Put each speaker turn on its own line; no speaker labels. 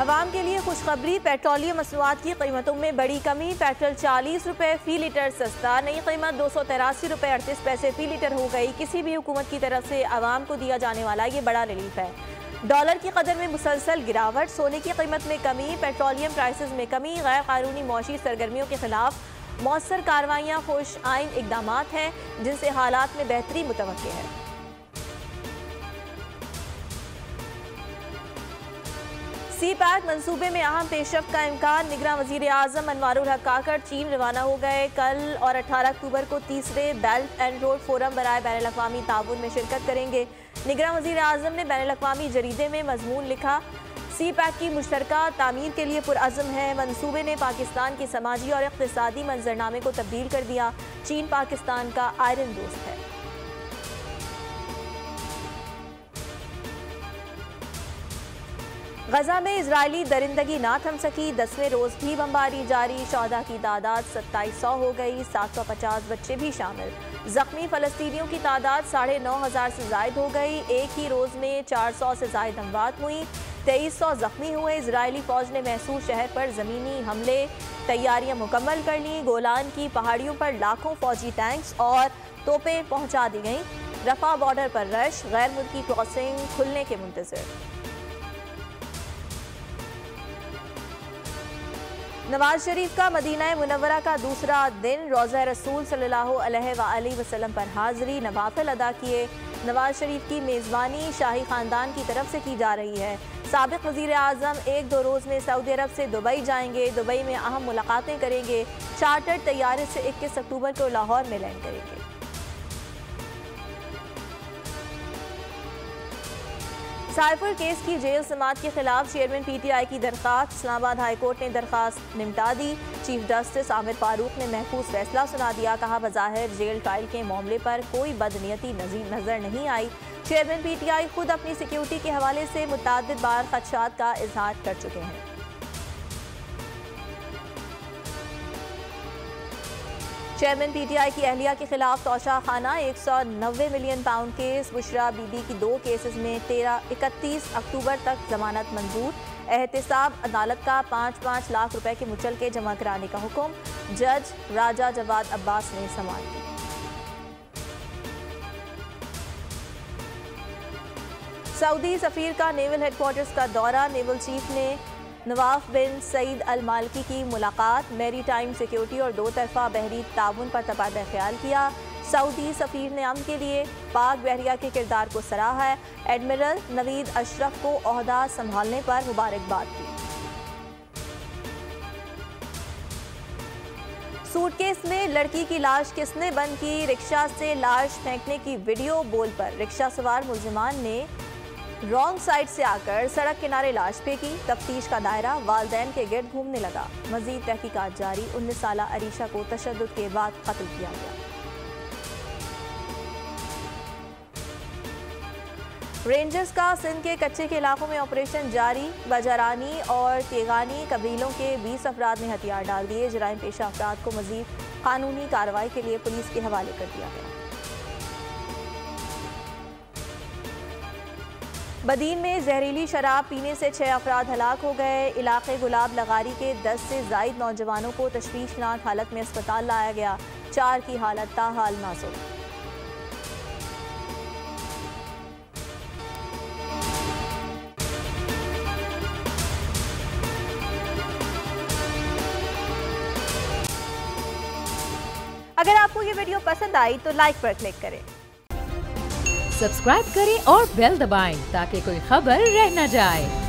आवाम के लिए खुशखबरी, पेट्रोलियम मसनूआत की कीमतों में बड़ी कमी। पेट्रोल 40 रुपये फी लीटर सस्ता, नई कीमत 283 रुपये 38 पैसे फी लीटर हो गई। किसी भी हुकूमत की तरफ से आवाम को दिया जाने वाला ये बड़ा रिलीफ है। डॉलर की कदर में मुसलसल गिरावट, सोने की कीमत में कमी, पेट्रोलियम प्राइसेस में कमी, गैर कानूनी मौशी सरगर्मियों के खिलाफ मौसर कार्रवाइयाँ खुश आइन इकदाम हैं जिनसे हालात में बेहतरी मुतवक्के है। सी पैक मनसूबे में अहम पेशरफ्त का इम्कान। निगरान वज़ीर आज़म अनवारुल हक काकड़ चीन रवाना हो गए। कल और 18 अक्टूबर को तीसरे बेल्ट एंड रोड फोरम बराए बैनुल अक़वामी ताउन में शिरकत करेंगे। निगरान वज़ीर आज़म ने बैनुल अक़वामी जरीदे में मजमून लिखा, सी पैक की मुश्तरका तामीर के लिए पुरअज़्म है। मनसूबे ने पाकिस्तान के समाजी और इक़्तिसादी मंजरनामे को तब्दील कर दिया। चीन पाकिस्तान का आयरन दोस्त है। गजा में इजरायली दरिंदगी ना थम सकी, 10वें रोज भी बमबारी जारी। शहदा की तादाद 2700 हो गई, 750 बच्चे भी शामिल। जख्मी फलस्तीनियों की तादाद 9,500 से जायद हो गई। एक ही रोज में 400 से जायद अमवात हुई, 2300 जख्मी हुए। इजरायली फौज ने महसूस शहर पर जमीनी हमले तैयारियां मुकम्मल कर ली। गोलान की पहाड़ियों पर लाखों फौजी टैंक्स और तोपें पहुंचा दी गईं। रफा बॉर्डर पर रश, गैर मुल्की क्रॉसिंग खुलने के मुंतज़िर। नवाज शरीफ का मदीना मुनव्वरा का दूसरा दिन, रोज़ा रसूल सल्लल्लाहु अलैहि वसल्लम पर हाजिरी, नवाफिल अदा किए। नवाज शरीफ की मेज़बानी शाही ख़ानदान की तरफ से की जा रही है। साबिक़ वज़ीर आज़म 1-2 रोज़ में सऊदी अरब से दुबई जाएंगे। दुबई में अहम मुलाकातें करेंगे। चार्टर्ड तैयारे से 21 अक्टूबर को लाहौर में लैंड करेंगे। साइफर केस की जेल समात के खिलाफ चेयरमैन PTI की दरख्वास्त। इस्लामाबाद हाई कोर्ट ने दरख्वास्त निमटा दी। चीफ जस्टिस आमिर फारूक ने महफूज फैसला सुना दिया। कहा, बज़ाहिर जेल ट्रायल के मामले पर कोई बदनीयती नजर नहीं आई। चेयरमैन PTI खुद अपनी सिक्योरिटी के हवाले से मुतअद्दिद बार खदशात का इजहार कर चुके हैं। चेयरमैन PTI की अहलिया के खिलाफ Toshakhana, 190 million pound case. Bushra Bibi की 2 केसेस में 31 अक्टूबर तक जमानत मंजूर। एहतिसाब अदालत का 5-5 लाख रुपए के मुचलके जमा कराने का हुक्म। जज राजा जवाद अब्बास ने समाअत की। सऊदी सफीर का नेवल हेडक्वार्टर्स का दौरा। नेवल चीफ ने नवाफ बिन सईद अल मालिकी की मुलाकात। मैरी टाइम सिक्योरिटी और 2 तरफा बहरी ताउन पर तबादला ख्याल किया। सऊदी सफीर ने अमन के लिए पाक बहरिया के किरदार को सराहा है। एडमिरल नवीद अशरफ को ओहदा संभालने पर मुबारकबाद की। सूटकेस में लड़की की लाश किसने बंद की? रिक्शा से लाश फेंकने की वीडियो बोल पर रिक्शा सवार मुलजिमान ने रॉन्ग साइड से आकर सड़क किनारे लाश फेंकी। तफ्तीश का दायरा वालदैन के गिर्द घूमने लगा। मजीद तहकीकात जारी। 19 साला अरीशा को तशद्दुद के बाद कत्ल किया गया। रेंजर्स का सिंध के कच्चे के इलाकों में ऑपरेशन जारी। बजारानी और तेगानी कबीलों के 20 अफराद ने हथियार डाल दिए। जराइम पेशा अफराद को मजीद कानूनी कार्रवाई के लिए पुलिस के हवाले कर दिया गया। बदीन में जहरीली शराब पीने से 6 अफराद हलाक हो गए। इलाके गुलाब लगारी के 10 से जायद नौजवानों को तशवीशनाक हालत में अस्पताल लाया गया। 4 की हालत ताहाल नाजुक। अगर आपको ये वीडियो पसंद आई तो लाइक पर क्लिक करें,
सब्सक्राइब करें और बेल दबाएं ताकि कोई खबर रह न जाए।